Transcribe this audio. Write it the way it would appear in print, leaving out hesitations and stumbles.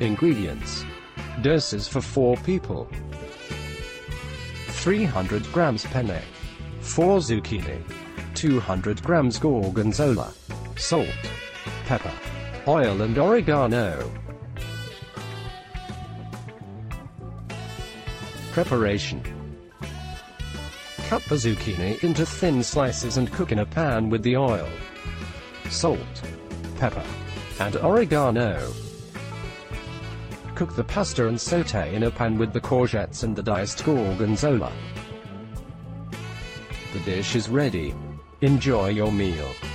Ingredients. Doses for 4 people. 300 grams penne. 4 zucchine. 200 grams gorgonzola. Salt. Pepper. Oil and oregano. Preparation. Cut the zucchini into thin slices and cook in a pan with the oil, salt, pepper, and oregano. Cook the pasta and sauté in a pan with the courgettes and the diced gorgonzola. The dish is ready. Enjoy your meal.